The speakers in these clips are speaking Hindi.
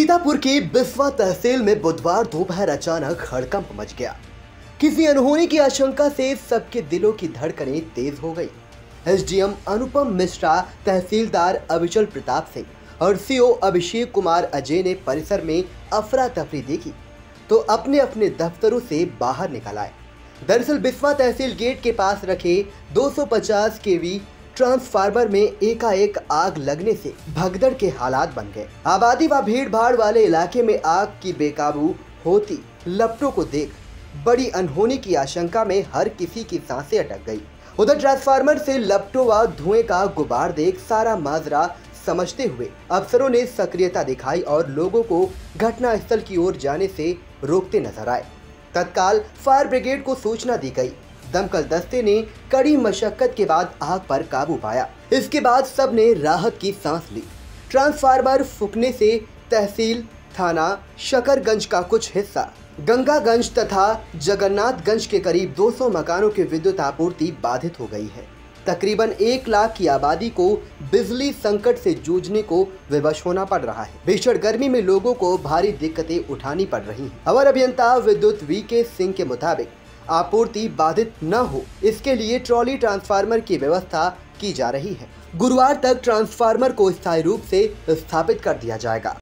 सीतापुर की बिस्वा तहसील में बुधवार दोपहर अचानक हड़कंप मच गया। किसी अनहोनी की आशंका से सबके दिलों की धड़कनें तेज हो गई। एसडीएम अनुपम मिश्रा, तहसीलदार अविचल प्रताप सिंह और सीओ अभिषेक कुमार अजय ने परिसर में अफरा तफरी देखी तो अपने अपने दफ्तरों से बाहर निकल आए। दरअसल बिस्वा तहसील गेट के पास रखे 250 केवी ट्रांसफार्मर में एकाएक आग लगने से भगदड़ के हालात बन गए। आबादी व भीड़ भाड़ वाले इलाके में आग की बेकाबू होती लपटों को देख बड़ी अनहोनी की आशंका में हर किसी की सांसें अटक गई। उधर ट्रांसफार्मर से लपटों व धुएं का गुबार देख सारा माजरा समझते हुए अफसरों ने सक्रियता दिखाई और लोगों को घटनास्थल की ओर जाने से रोकते नजर आए। तत्काल फायर ब्रिगेड को सूचना दी गई। दमकल दस्ते ने कड़ी मशक्कत के बाद आग पर काबू पाया। इसके बाद सब ने राहत की सांस ली। ट्रांसफार्मर फूंकने से तहसील, थाना शकरगंज का कुछ हिस्सा, गंगागंज तथा जगन्नाथगंज के करीब 200 मकानों की विद्युत आपूर्ति बाधित हो गई है। तकरीबन 1 लाख की आबादी को बिजली संकट से जूझने को विवश होना पड़ रहा है। भीषण गर्मी में लोगों को भारी दिक्कतें उठानी पड़ रही हैं। अवर अभियंता विद्युत वीके सिंह के मुताबिक आपूर्ति बाधित न हो, इसके लिए ट्रॉली ट्रांसफार्मर की व्यवस्था की जा रही है। गुरुवार तक ट्रांसफार्मर को स्थायी रूप से स्थापित कर दिया जाएगा।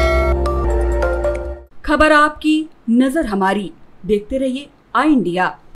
खबर आपकी, नजर हमारी। देखते रहिए आई इंडिया।